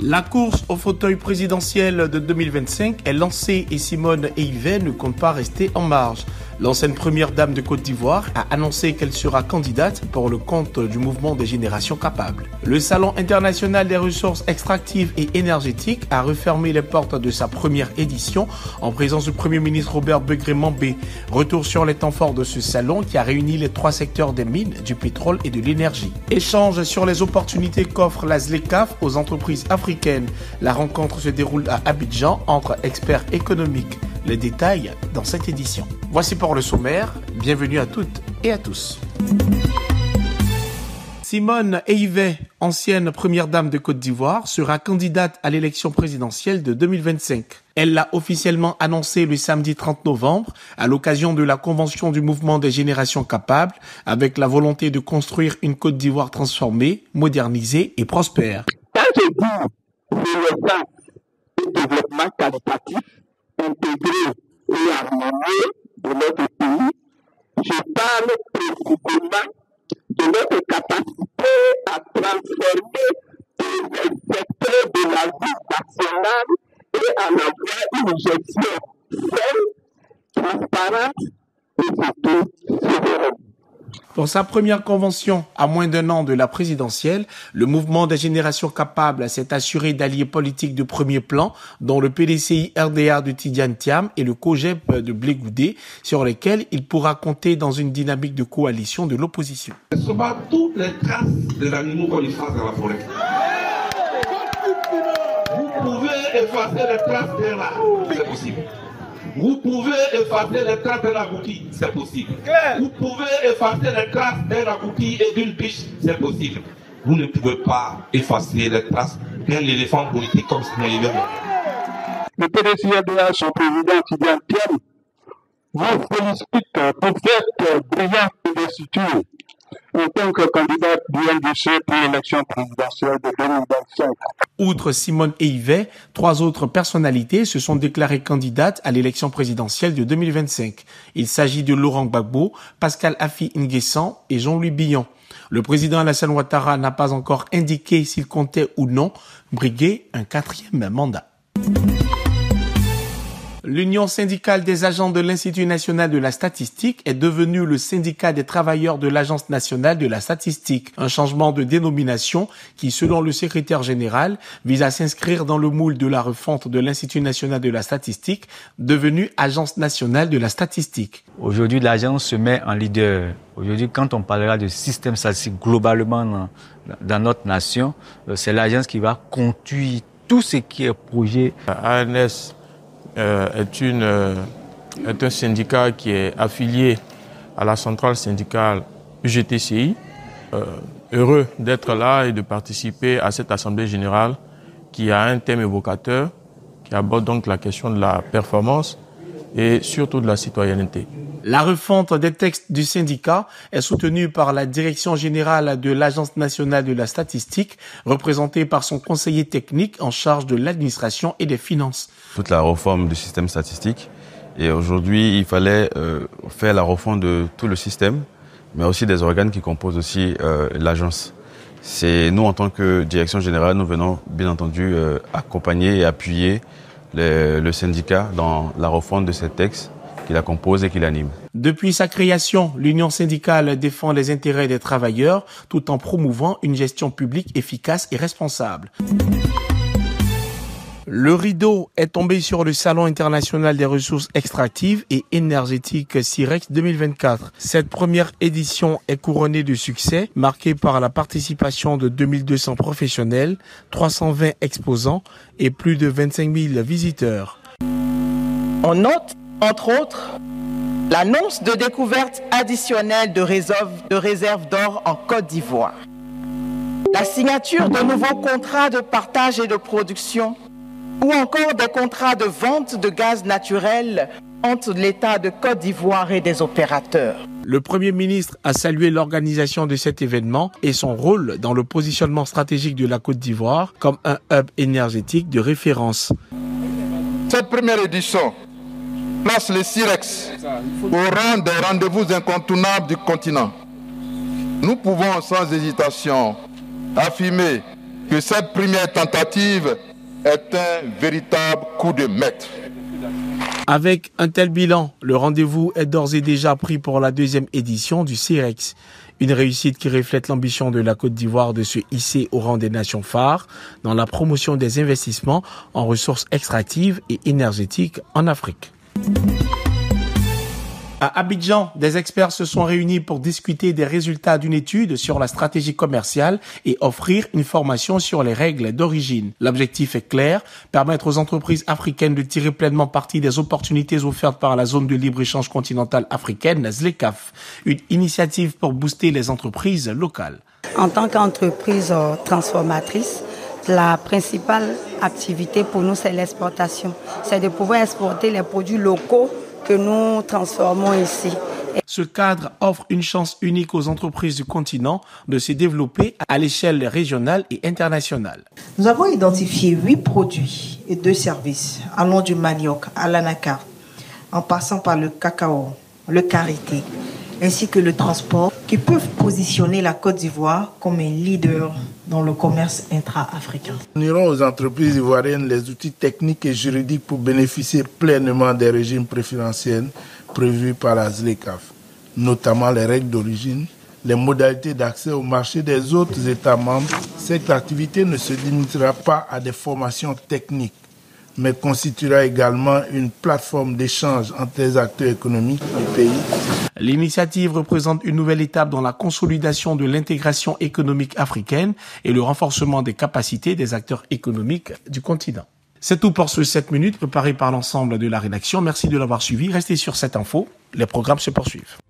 La course au fauteuil présidentiel de 2025 est lancée et Simone Eivet ne compte pas rester en marge. L'ancienne première dame de Côte d'Ivoire a annoncé qu'elle sera candidate pour le compte du mouvement des générations capables. Le Salon international des ressources extractives et énergétiques a refermé les portes de sa première édition en présence du Premier ministre Robert Begré-Mambé. Retour sur les temps forts de ce salon qui a réuni les trois secteurs des mines, du pétrole et de l'énergie. Échange sur les opportunités qu'offre la ZLECAf aux entreprises africaines. La rencontre se déroule à Abidjan entre experts économiques. Les détails dans cette édition. Voici pour le sommaire. Bienvenue à toutes et à tous. Simone Eivet, ancienne première dame de Côte d'Ivoire, sera candidate à l'élection présidentielle de 2025. Elle l'a officiellement annoncé le samedi 30 novembre à l'occasion de la convention du mouvement des générations capables avec la volonté de construire une Côte d'Ivoire transformée, modernisée et prospère. Quand je dis le développement qualitatif, intégré et harmonieux de notre pays, je parle précisément de notre capacité à transformer les secteurs de la vie nationale et à avoir une gestion saine, transparente et surtout souveraine. Pour sa première convention, à moins d'un an de la présidentielle, le mouvement des générations capables s'est assuré d'alliés politiques de premier plan, dont le PDCI RDA de Tidiane Thiam et le COGEP de Blé Goudé, sur lesquels il pourra compter dans une dynamique de coalition de l'opposition. Ce ne sont pas toutes les traces des animaux qu'on efface dans la forêt. Vous pouvez effacer les traces d'un arbre, c'est possible. Vous pouvez effacer les traces d'un agouti, c'est possible. Vous pouvez effacer les traces d'un agouti et d'une biche, c'est possible. Vous ne pouvez pas effacer les traces d'un éléphant politique comme Simone Eivet. Le PDCI, son président Tidiane Thiam, vous félicite pour cette brillante investiture en tant que candidate du NDC pour l'élection présidentielle de 2025. Outre Simone Eivet, 3 autres personnalités se sont déclarées candidates à l'élection présidentielle de 2025. Il s'agit de Laurent Gbagbo, Pascal Affi N'Guessan et Jean-Louis Billon. Le président Alassane Ouattara n'a pas encore indiqué s'il comptait ou non briguer un 4e mandat. L'Union syndicale des agents de l'Institut national de la statistique est devenue le syndicat des travailleurs de l'Agence nationale de la statistique. Un changement de dénomination qui, selon le secrétaire général, vise à s'inscrire dans le moule de la refonte de l'Institut national de la statistique, devenue Agence nationale de la statistique. Aujourd'hui, l'agence se met en leader. Aujourd'hui, quand on parlera de système statistique globalement dans notre nation, c'est l'agence qui va conduire tout ce qui est projet. ANS est un syndicat qui est affilié à la centrale syndicale UGTCI. Heureux d'être là et de participer à cette assemblée générale qui a un thème évocateur, qui aborde donc la question de la performance et surtout de la citoyenneté. La refonte des textes du syndicat est soutenue par la Direction générale de l'Agence nationale de la statistique, représentée par son conseiller technique en charge de l'administration et des finances. Toute la réforme du système statistique. Et aujourd'hui, il fallait faire la refonte de tout le système, mais aussi des organes qui composent aussi l'agence. C'est nous, en tant que direction générale, nous venons bien entendu accompagner et appuyer le syndicat dans la refonte de ces textes qui la compose et qui l'anime. Depuis sa création, l'Union syndicale défend les intérêts des travailleurs tout en promouvant une gestion publique efficace et responsable. Le rideau est tombé sur le Salon international des ressources extractives et énergétiques CIREX 2024. Cette première édition est couronnée de succès, marquée par la participation de 2200 professionnels, 320 exposants et plus de 25 000 visiteurs. On note, entre autres, l'annonce de découverte additionnelle de réserves d'or en Côte d'Ivoire, la signature de nouveaux contrats de partage et de production, ou encore des contrats de vente de gaz naturel entre l'État de Côte d'Ivoire et des opérateurs. Le Premier ministre a salué l'organisation de cet événement et son rôle dans le positionnement stratégique de la Côte d'Ivoire comme un hub énergétique de référence. Cette première édition place les CIREX au rang des rendez-vous incontournables du continent. Nous pouvons sans hésitation affirmer que cette première tentative est un véritable coup de maître. Avec un tel bilan, le rendez-vous est d'ores et déjà pris pour la deuxième édition du CIREX. Une réussite qui reflète l'ambition de la Côte d'Ivoire de se hisser au rang des nations phares dans la promotion des investissements en ressources extractives et énergétiques en Afrique. À Abidjan, des experts se sont réunis pour discuter des résultats d'une étude sur la stratégie commerciale et offrir une formation sur les règles d'origine. L'objectif est clair, permettre aux entreprises africaines de tirer pleinement parti des opportunités offertes par la zone de libre-échange continentale africaine, ZLECAf, une initiative pour booster les entreprises locales. En tant qu'entreprise transformatrice, la principale activité pour nous, c'est l'exportation. C'est de pouvoir exporter les produits locaux que nous transformons ici. Ce cadre offre une chance unique aux entreprises du continent de se développer à l'échelle régionale et internationale. Nous avons identifié 8 produits et 2 services, allant du manioc à l'anacarde, en passant par le cacao, le karité, ainsi que le transport, qui peuvent positionner la Côte d'Ivoire comme un leader dans le commerce intra-africain. Nous irons aux entreprises ivoiriennes les outils techniques et juridiques pour bénéficier pleinement des régimes préférentiels prévus par la ZLECAf, notamment les règles d'origine, les modalités d'accès au marché des autres États membres. Cette activité ne se limitera pas à des formations techniques, mais constituera également une plateforme d'échange entre les acteurs économiques du pays. L'initiative représente une nouvelle étape dans la consolidation de l'intégration économique africaine et le renforcement des capacités des acteurs économiques du continent. C'est tout pour ce 7 minutes préparé par l'ensemble de la rédaction. Merci de l'avoir suivi. Restez sur cette info. Les programmes se poursuivent.